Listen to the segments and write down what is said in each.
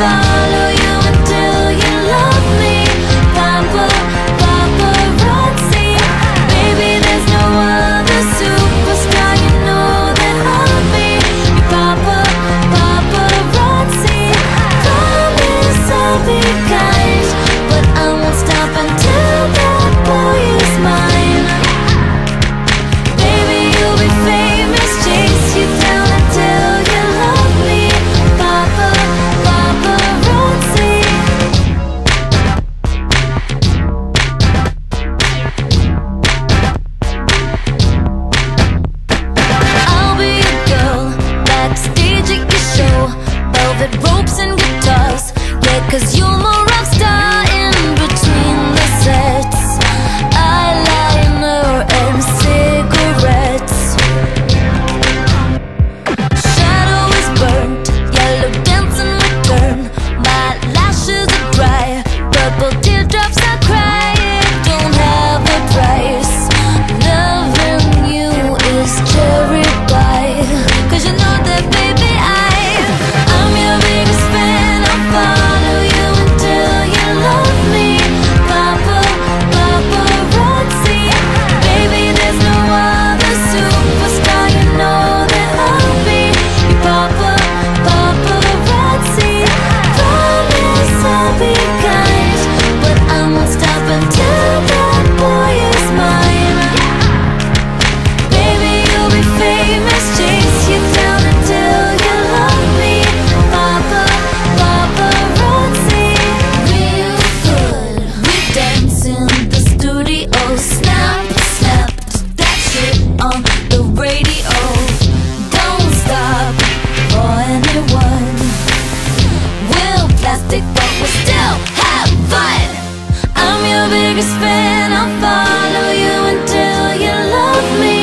follow you until you love me. Paparazzi, baby, there's no other superstar. You know that I'll be your paparazzi. Promise I'll be kind, but I won't stop until that boy is mine. Baby, you'll be famous, chase you down until you love me. Paparazzi. I'll be a girl backstage at your show, velvet ropes and guitars. Yeah, 'cause you're my rock star in between the sets. Eyeliner and cigarettes. Shadow is burnt, yellow dancing return. My lashes are dry, purple teardrops I cry. It don't have a price. Loving you is cherry pie. 'Cause you know that, baby, I'm your biggest fan. I'll follow you until you love me. Paparazzi, baby, there's no other superstar. You know that I'll be your paparazzi. Promise I'll be kind, but I won't stop until that boy is mine. Baby, you'll be famous, chase you down until you love me. Paparazzi, real good. We dance in the studio, snap, that shit on the radio. Don't stop for anyone. We're plastic, but we still have fun. I'm your biggest fan. I'll follow you until you love me.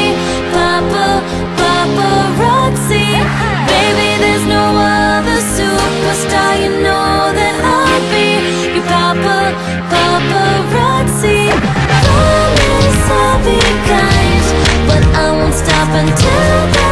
Paparazzi, baby, there's no other superstar. You know that I'll be your paparazzi. Promise I'll be kind, but I won't stop until